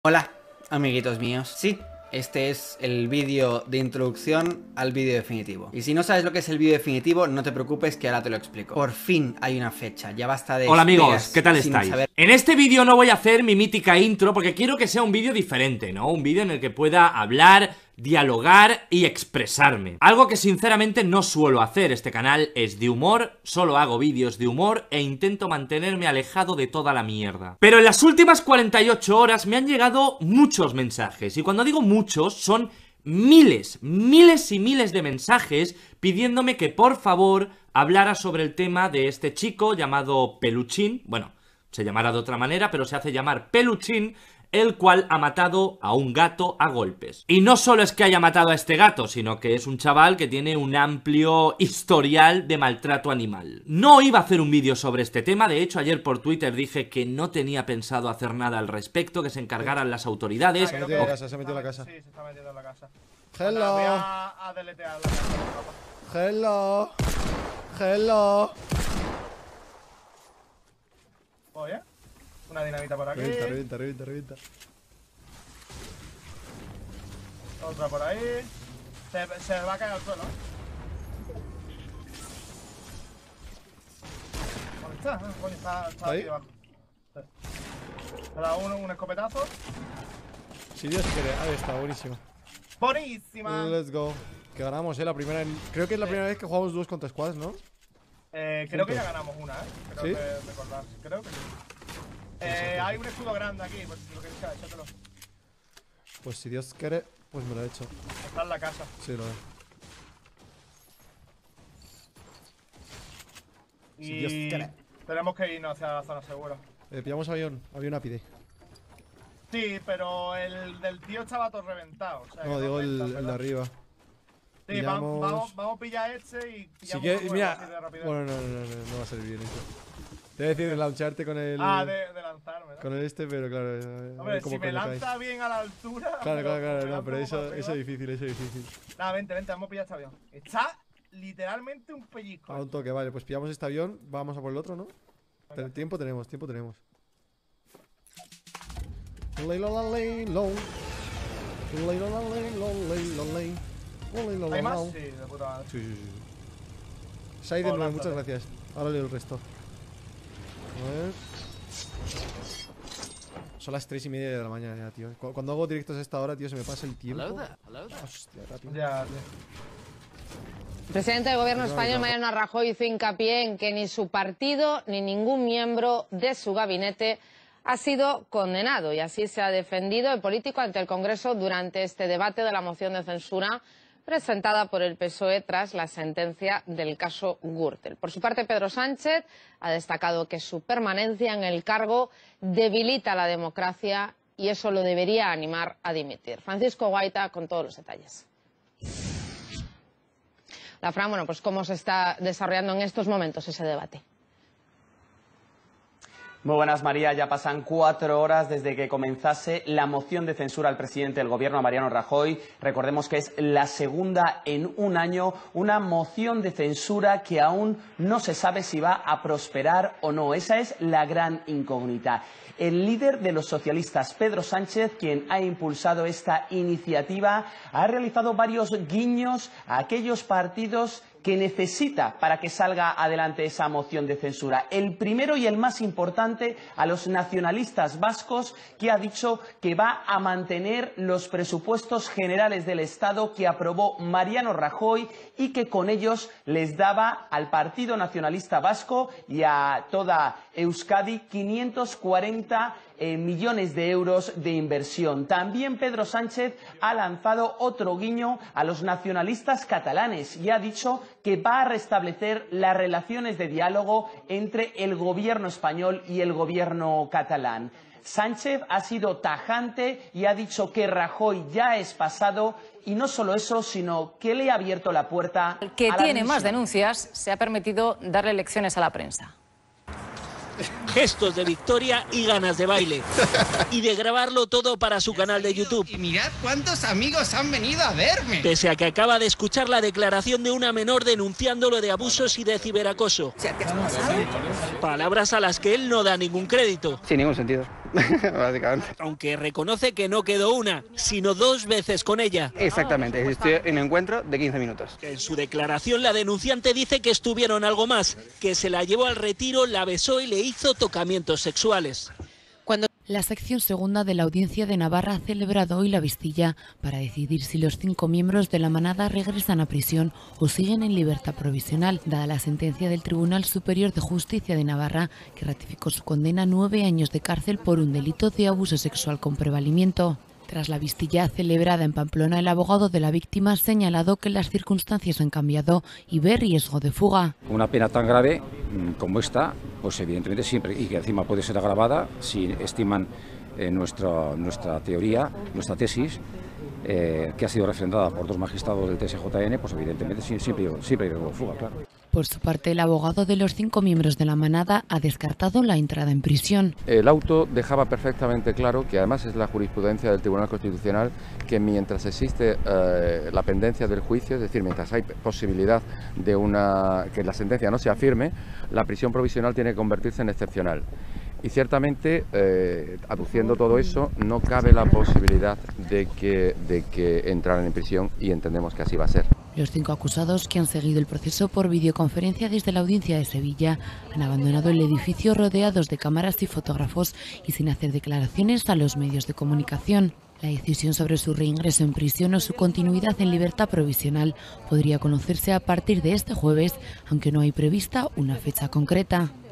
Hola, amiguitos míos. Sí, este es el vídeo de introducción al vídeo definitivo. Y si no sabes lo que es el vídeo definitivo, no te preocupes que ahora te lo explico. Por fin hay una fecha, ya basta de... Hola amigos, ¿qué tal estáis? En este vídeo no voy a hacer mi mítica intro porque quiero que sea un vídeo diferente, ¿no? Un vídeo en el que pueda hablar, dialogar y expresarme. Algo que sinceramente no suelo hacer. Este canal es de humor, solo hago vídeos de humor e intento mantenerme alejado de toda la mierda. Pero en las últimas 48 horas me han llegado muchos mensajes. Y cuando digo muchos, son miles y miles de mensajes pidiéndome que por favor hablara sobre el tema de este chico llamado Peluchín. Bueno, se llamará de otra manera, pero se hace llamar Peluchín, el cual ha matado a un gato a golpes. Y no solo es que haya matado a este gato, sino que es un chaval que tiene un amplio historial de maltrato animal. No iba a hacer un vídeo sobre este tema, de hecho ayer por Twitter dije que no tenía pensado hacer nada al respecto, que se encargaran las autoridades. Se ha metido en la casa, se ha metido en la casa. Sí, se está metiendo en la casa. Hello. Voy a deletear la casa. Hello. Hello. Oye, una dinamita por aquí. Revienta. Otra por ahí. Se va a caer al suelo. ¿Dónde está? Coño, está ¿Ahí? aquí debajo. Sí. Le da un escopetazo. Si Dios quiere, ahí está, buenísimo. ¡Buenísima! Let's go. Que ganamos, la primera. Creo que es la primera vez que jugamos dúos contra squads, ¿no? Creo que ya ganamos una, Creo ¿Sí? que recordar. Creo que sí. Hay un escudo grande aquí, pues si lo queréis, échatelo. Pues si Dios quiere, pues me lo he hecho. Está en la casa. Sí, lo veo. Si Dios Y quiere. tenemos que irnos hacia la zona segura. Pillamos avión ápide. Sí, pero el del tío estaba todo reventado. O sea, No, que digo renta, el de ¿verdad? arriba. Sí, Pillamos- vamos a pillar este y Si pillamos quieres, uno mira. así de rapidez. Bueno, no va a servir bien eso. Te voy a decir de launcharte con el. De lanzarme, ¿no? Con el pero claro. a Hombre, ver cómo si me coño caes. lanza bien a la altura. Claro, me no, lanzo pero un eso poco es arriba. difícil. Nada, vente, vamos a pillar este avión. Está literalmente un pellizco. A un toque, vale, pues pillamos este avión, vamos a por el otro, ¿no? Venga. Tiempo tenemos. ¿Hay más? Sí, de puta madre. Sí. Saiden, Oh, muchas lánzate. gracias. Ahora leo el resto. A ver. Son las 3:30 de la mañana ya, tío. Cuando hago directos a esta hora, tío, se me pasa el tiempo. Hostia, rápido. Ya, tío. El presidente del gobierno español, Mariano Rajoy, hizo hincapié en que ni su partido ni ningún miembro de su gabinete ha sido condenado, y así se ha defendido el político ante el Congreso durante este debate de la moción de censura presentada por el PSOE tras la sentencia del caso Gürtel. Por su parte, Pedro Sánchez ha destacado que su permanencia en el cargo debilita la democracia y eso lo debería animar a dimitir. Francisco Guaita con todos los detalles. La Fran, bueno, pues cómo se está desarrollando en estos momentos ese debate. Muy buenas, María. Ya pasan 4 horas desde que comenzase la moción de censura al presidente del Gobierno, Mariano Rajoy. Recordemos que es la segunda en un año, una moción de censura que aún no se sabe si va a prosperar o no. Esa es la gran incógnita. El líder de los socialistas, Pedro Sánchez, quien ha impulsado esta iniciativa, ha realizado varios guiños a aquellos partidos que necesita para que salga adelante esa moción de censura. El primero y el más importante, a los nacionalistas vascos, que ha dicho que va a mantener los presupuestos generales del Estado que aprobó Mariano Rajoy y que con ellos les daba al Partido Nacionalista Vasco y a toda Euskadi 540 millones de euros de inversión. También Pedro Sánchez ha lanzado otro guiño a los nacionalistas catalanes y ha dicho que va a restablecer las relaciones de diálogo entre el gobierno español y el gobierno catalán. Sánchez ha sido tajante y ha dicho que Rajoy ya es pasado, y no solo eso, sino que le ha abierto la puerta El que a la tiene más división. denuncias se ha permitido darle lecciones a la prensa. Gestos de victoria y ganas de baile. Y de grabarlo todo para su canal de YouTube. Y mirad cuántos amigos han venido a verme. Pese a que acaba de escuchar la declaración de una menor denunciándolo de abusos y de ciberacoso. Palabras a las que él no da ningún crédito. Sin ningún sentido. básicamente. Aunque reconoce que no quedó una, sino 2 veces con ella. Exactamente, estoy en un encuentro de 15 minutos. En su declaración, la denunciante dice que estuvieron algo más, que se la llevó al retiro, la besó y le hizo tocamientos sexuales. La sección segunda de la Audiencia de Navarra ha celebrado hoy la vistilla para decidir si los 5 miembros de la manada regresan a prisión o siguen en libertad provisional, dada la sentencia del Tribunal Superior de Justicia de Navarra, que ratificó su condena a 9 años de cárcel por un delito de abuso sexual con prevalimiento. Tras la vistilla celebrada en Pamplona, el abogado de la víctima ha señalado que las circunstancias han cambiado y ve riesgo de fuga. Una pena tan grave como esta, pues evidentemente siempre, y que encima puede ser agravada si estiman nuestra teoría, nuestra tesis, que ha sido refrendada por 2 magistrados del TSJN, pues evidentemente siempre hay riesgo de fuga, claro. Por su parte, el abogado de los 5 miembros de la manada ha descartado la entrada en prisión. El auto dejaba perfectamente claro, que además es la jurisprudencia del Tribunal Constitucional, que mientras existe la pendencia del juicio, es decir, mientras hay posibilidad de que la sentencia no sea firme, la prisión provisional tiene que convertirse en excepcional. Y ciertamente, aduciendo todo eso, no cabe la posibilidad de que entraran en prisión, y entendemos que así va a ser. Los 5 acusados, que han seguido el proceso por videoconferencia desde la Audiencia de Sevilla, han abandonado el edificio rodeados de cámaras y fotógrafos y sin hacer declaraciones a los medios de comunicación. La decisión sobre su reingreso en prisión o su continuidad en libertad provisional podría conocerse a partir de este jueves, aunque no hay prevista una fecha concreta.